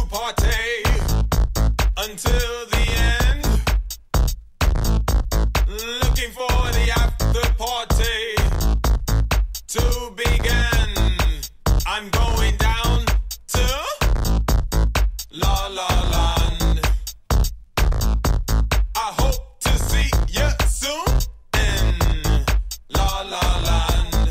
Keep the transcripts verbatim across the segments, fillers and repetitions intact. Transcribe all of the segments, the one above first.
party until the end. Looking for the after party to begin. I'm going down to La La Land. I hope to see you soon in La La Land.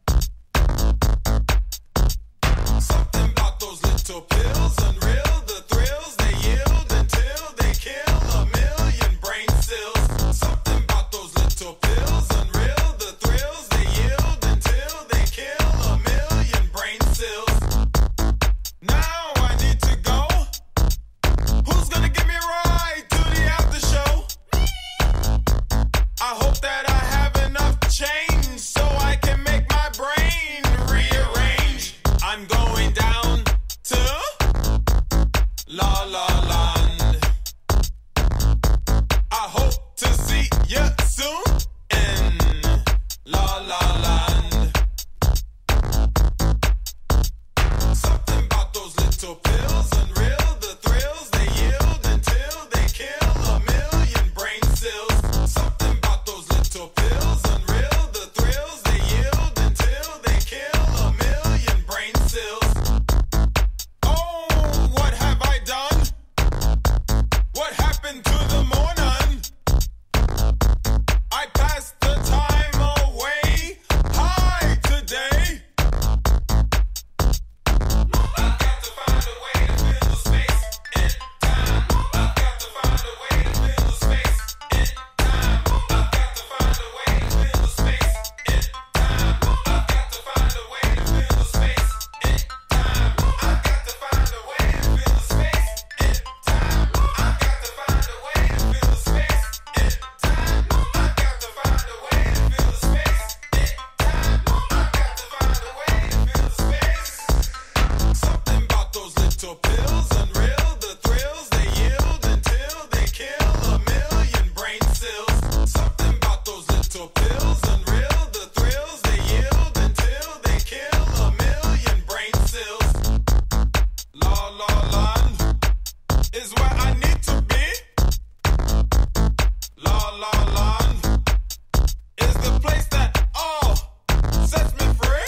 Something about those little pills, unreal, the thrills they yield until they kill a million brain cells. Something about those little pills, unreal, the thrills they yield until they kill a million brain cells. Now I need to go. Who's gonna give me a ride to the after show? I hope that I have enough change so I can make my brain rearrange. I'm going down to La La Land. I hope to see you soon in La La Land. Something about those little pills, unreal, the thrills they yield until they kill a million brain cells. Something about those little pills, unreal, the thrills they yield until they kill a million brain cells. Oh, what have I done? What happened to the morning? I passed the time away high today. I've got to find a way to fill the space in time. I've got to find a way to fill the space in time. I've got to find a way to fill the space in time. I've got to find a way to fill the space in time. I've got to find a way to fill the space in time. I've got to find a way to fill the space in time. I've got to find a way to fill the space in time. I've got to find a way to fill the space. Something about those little pills, unreal, the thrills they yield until they kill a million brain cells. Something about those little pills, unreal, the thrills they yield until they kill a million brain cells. La La Land is where I need to be. La La Land is the place that all sets me free.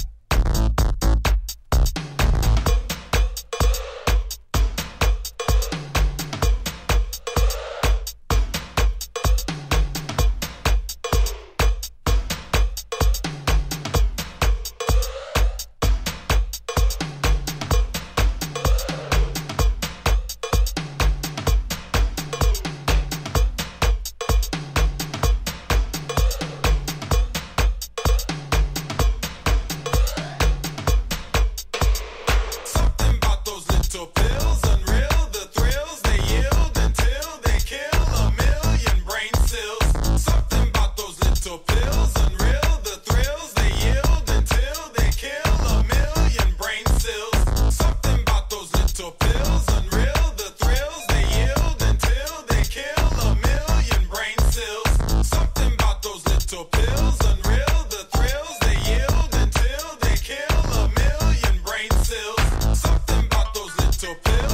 Something about those little pills, unreal, the thrills they yield until they kill a million brain cells. Something about those little pills, unreal, the thrills they yield until they kill a million brain cells. Something about those little pills, unreal, the thrills they yield until they kill a million brain cells. Something about those little pills, unreal, the thrills they yield until they kill a million brain cells. Something about those little pills.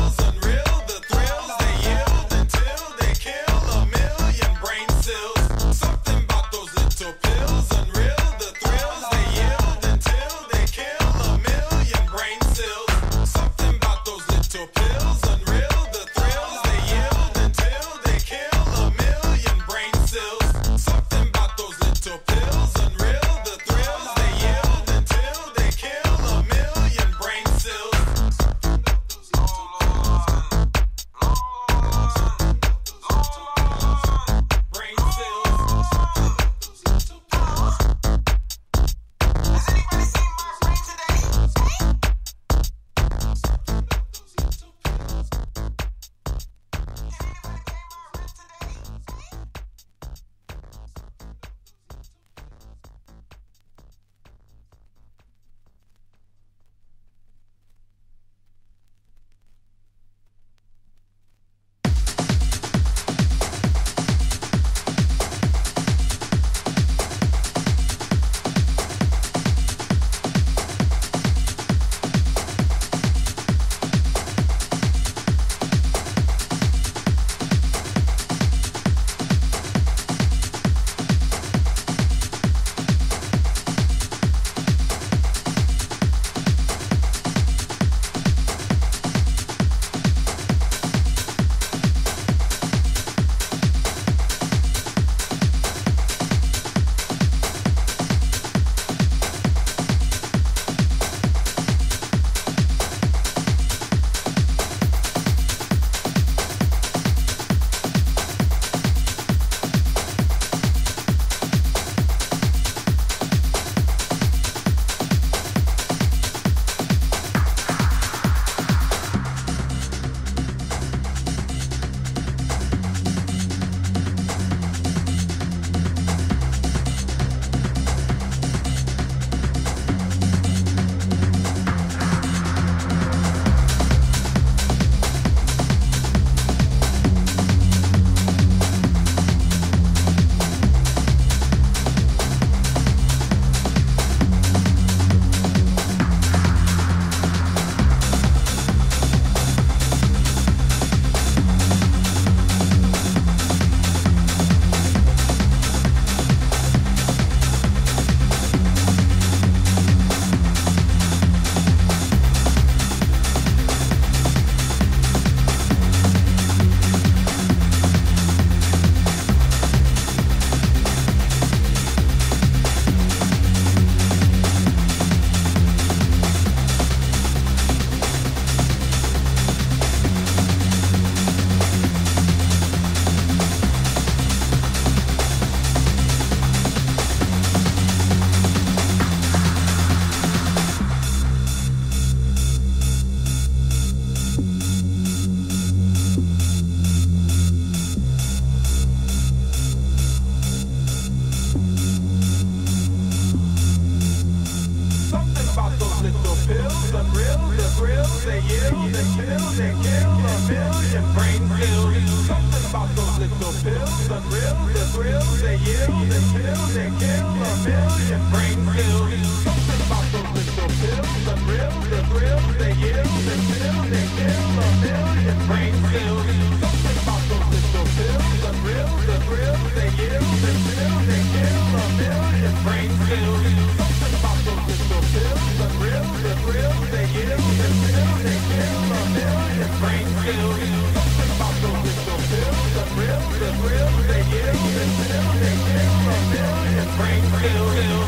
pills, unreal, the thrills they yield until they kill a million brain cells. Something about those little pills, unreal, the thrills they yield until they kill a million brain cells. Something about those little pills, unreal, the thrills they yield until they kill a million brain cells. Something about those little pills, unreal, the thrills they yield until they kill a million brain cells. Something about those little pills, unreal, the thrills they yield until they kill a million brain cells. Something about those little pills, unreal, the thrills they yield until they kill a million brain cells.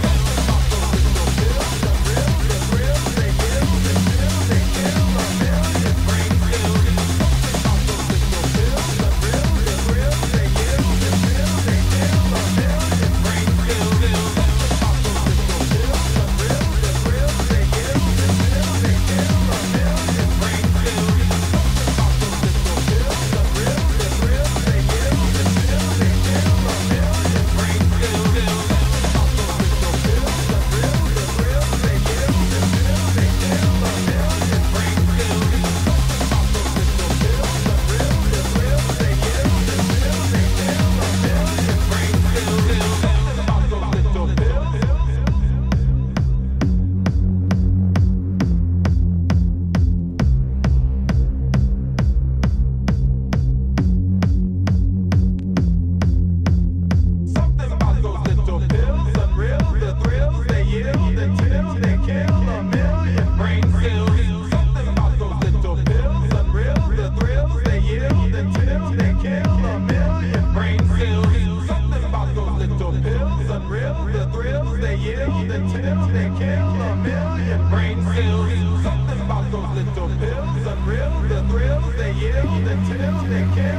Unreal, the thrills they yield until they kill.